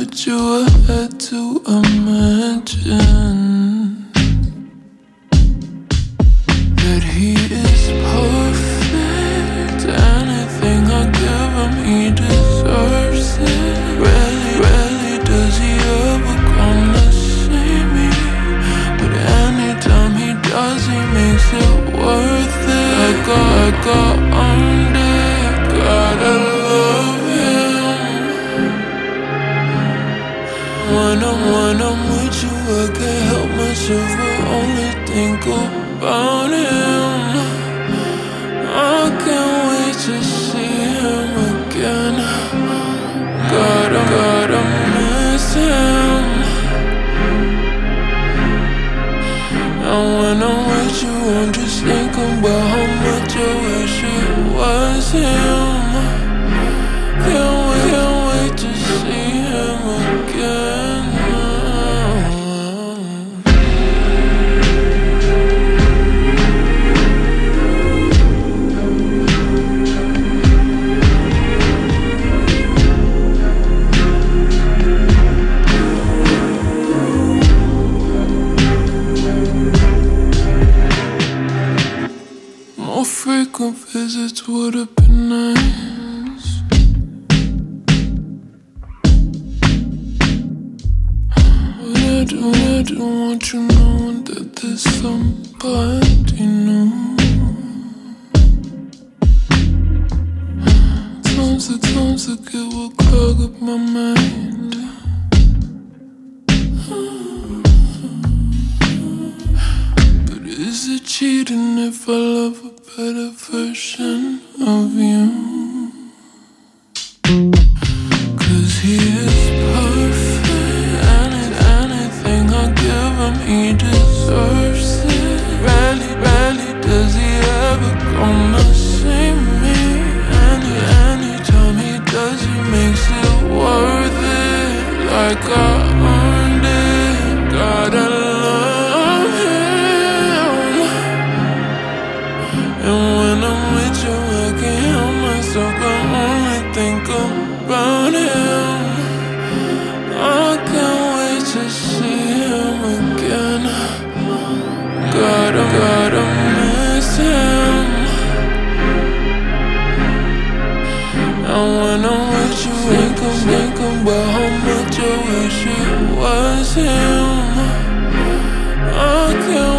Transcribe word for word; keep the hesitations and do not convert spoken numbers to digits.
but you had to imagine that he is perfect. Anything I give him, he deserves it. Rarely, rarely does he ever come to see me, but anytime he does, he makes it worth it. I got, I got earned it, gotta love him. When I'm, when I'm with you, I can't help myself but only think about him. I can't wait to see him again. Gotta, gotta miss him. And when I'm with you, I'm just thinking about how much I wish it was him. Can't wait, can't wait to see him again. More frequent visits would have been nice, but I don't, I don't want you knowing that there's somebody new. Times the times that it will clog up my mind. But is it cheating if I love a better version of you? Cause he is perfect. Any, anything I give him, he deserves it. Rarely, rarely does he ever come to see me. Any, anytime he does, he makes it worth it. Like I earned it, gotta love him. And when I'm with you, I can't help myself, I only think about him. I can't wait to see him again. Gotta, gotta miss him. And when I'm with you, think I'm thinking about how much I wish it was him. I can't